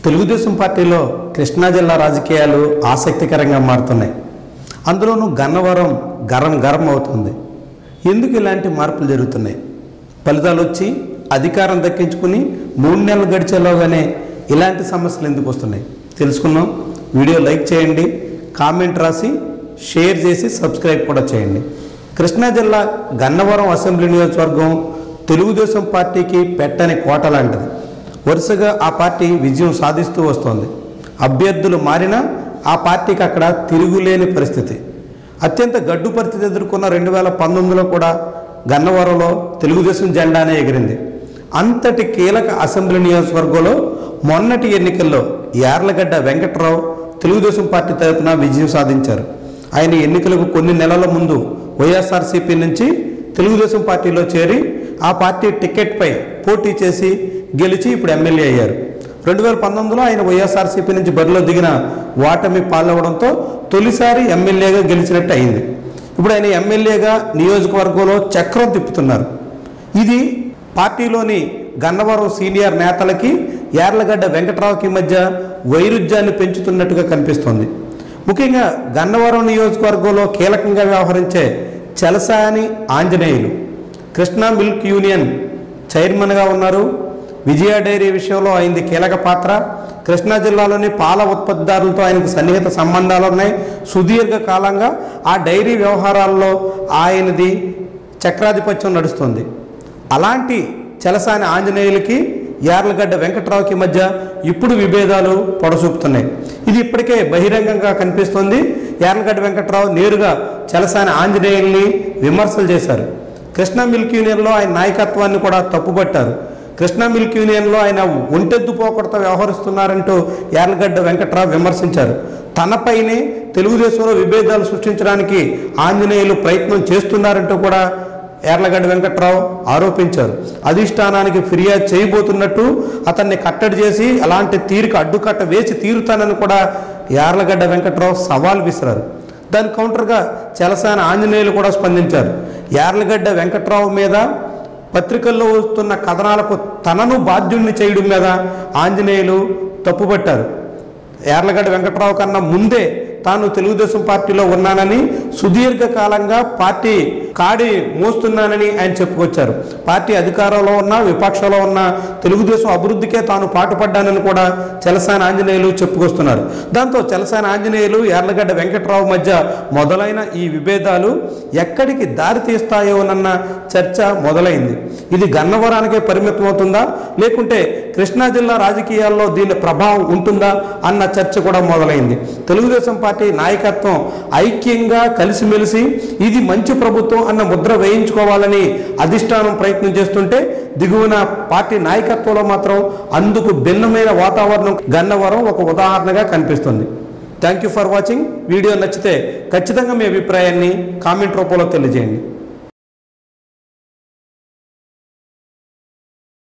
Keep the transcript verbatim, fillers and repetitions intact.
తెలుగుదేశం పార్టీలో కృష్ణా జిల్లా రాజకీయాలు ఆసక్తికరంగా మారుతున్నాయి. అందులోనూ గన్నవరం గరం గరం అవుతుంది. ఎందుకు ఇలాంటి మార్పులు జరుగుతున్నాయి? ఫలితాలు వచ్చి అధికారం దక్కించుకుని మూడు నెలలు గడిచేలోగానే ఇలాంటి సమస్యలు ఎందుకు వస్తున్నాయి తెలుసుకుందాం. వీడియో లైక్ చేయండి, కామెంట్ రాసి షేర్ చేసి సబ్స్క్రైబ్ కూడా చేయండి. కృష్ణా జిల్లా గన్నవరం అసెంబ్లీ నియోజకవర్గం తెలుగుదేశం పార్టీకి పెట్టని కోట లాంటిది. వరుసగా ఆ పార్టీ విజయం సాధిస్తూ వస్తోంది. అభ్యర్థులు మారినా ఆ పార్టీకి అక్కడ తిరుగులేని పరిస్థితి. అత్యంత గడ్డు పరిస్థితి ఎదుర్కొన్న రెండు వేల పంతొమ్మిదిలో కూడా గన్నవరంలో తెలుగుదేశం జెండానే ఎగిరింది. అంతటి కీలక అసెంబ్లీ నియోజకవర్గంలో మొన్నటి ఎన్నికల్లో యార్లగడ్డ వెంకట్రావు తెలుగుదేశం పార్టీ తరఫున విజయం సాధించారు. ఆయన ఎన్నికలకు కొన్ని నెలల ముందు వైఎస్ఆర్సీపీ నుంచి తెలుగుదేశం పార్టీలో చేరి ఆ పార్టీ టికెట్పై పోటీ చేసి గెలిచి ఇప్పుడు ఎమ్మెల్యే అయ్యారు. రెండు వేల పంతొమ్మిదిలో ఆయన వైఎస్ఆర్సీపీ నుంచి బరిలో దిగిన ఓటమి పాలవడంతో తొలిసారి ఎమ్మెల్యేగా గెలిచినట్టు అయింది. ఇప్పుడు ఆయన ఎమ్మెల్యేగా నియోజకవర్గంలో చక్రం తిప్పుతున్నారు. ఇది పార్టీలోని గన్నవరం సీనియర్ నేతలకి యార్లగడ్డ వెంకట్రావుకి మధ్య వైరుధ్యాన్ని పెంచుతున్నట్టుగా కనిపిస్తోంది. ముఖ్యంగా గన్నవరం నియోజకవర్గంలో కీలకంగా వ్యవహరించే చలసాని ఆంజనేయులు కృష్ణా మిల్క్ యూనియన్ చైర్మన్గా ఉన్నారు. విజయ డైరీ విషయంలో ఆయనది కీలక పాత్ర. కృష్ణా జిల్లాలోని పాల ఉత్పత్తిదారులతో ఆయనకు సన్నిహిత సంబంధాలు ఉన్నాయి. సుదీర్ఘ కాలంగా ఆ డైరీ వ్యవహారాల్లో ఆయనది చక్రాధిపత్యం నడుస్తుంది. అలాంటి చలసాని ఆంజనేయులకి యార్లగడ్డ వెంకట్రావుకి మధ్య ఇప్పుడు విభేదాలు పొడసూపుతున్నాయి. ఇది ఇప్పటికే బహిరంగంగా కనిపిస్తుంది. యార్లగడ్డ వెంకట్రావు నేరుగా చలసాని ఆంజనేయుల్ని విమర్శలు చేశారు. కృష్ణా మిల్క్ యూనియన్లో ఆయన నాయకత్వాన్ని కూడా తప్పుపట్టారు. కృష్ణా మిల్క్ యూనియన్లో ఆయన ఒంటెద్దు పోకడతో వ్యవహరిస్తున్నారంటూ యార్లగడ్డ వెంకట్రావు విమర్శించారు. తనపైనే తెలుగుదేశంలో విభేదాలు సృష్టించడానికి ఆంజనేయులు ప్రయత్నం చేస్తున్నారంటూ కూడా యార్లగడ్డ వెంకట్రావు ఆరోపించారు. అధిష్టానానికి ఫిర్యాదు చేయబోతున్నట్టు అతన్ని కట్టడి చేసి అలాంటి తీరుకు అడ్డుకట్ట వేసి తీరుతానని కూడా యార్లగడ్డ వెంకట్రావు సవాల్ విసిరారు. దాని కౌంటర్గా చలసాని ఆంజనేయులు కూడా స్పందించారు. యార్లగడ్డ వెంకట్రావు మీద పత్రికల్లో వస్తున్న కథనాలకు తనను బాధ్యుడిని చేయడం మీద ఆంజనేయులు తప్పుపట్టారు. యార్లగడ్డ వెంకట్రావు కన్నా ముందే తాను తెలుగుదేశం పార్టీలో ఉన్నానని, సుదీర్ఘకాలంగా పార్టీ కాడి మోస్తున్నానని ఆయన చెప్పుకొచ్చారు. పార్టీ అధికారంలో ఉన్న విపక్షంలో ఉన్న తెలుగుదేశం అభివృద్ధికే తాను పాటుపడ్డానని కూడా చలసాని ఆంజనేయులు చెప్పుకొస్తున్నారు. దాంతో చలసాని ఆంజనేయులు యార్లగడ్డ వెంకట్రావు మధ్య మొదలైన ఈ విభేదాలు ఎక్కడికి దారి తీస్తాయోనన్న చర్చ మొదలైంది. ఇది గన్నవరానికే పరిమితం అవుతుందా, లేకుంటే కృష్ణా జిల్లా రాజకీయాల్లో దీని ప్రభావం ఉంటుందా అన్న చర్చ కూడా మొదలైంది. తెలుగుదేశం పార్టీ నాయకత్వం ఐక్యంగా కలిసిమెలిసి ఇది మంచి ప్రభుత్వం అన్న ముద్ర వేయించుకోవాలని అధిష్టానం ప్రయత్నం చేస్తుంటే, దిగువన పార్టీ నాయకత్వంలో మాత్రం అందుకు భిన్నమైన వాతావరణం గన్నవరం ఒక ఉదాహరణగా కనిపిస్తుంది. Thank you for watching. Video నచ్చితే ఖచ్చితంగా మీ అభిప్రాయాన్ని కామెంట్ రూపంలో తెలియజేయండి.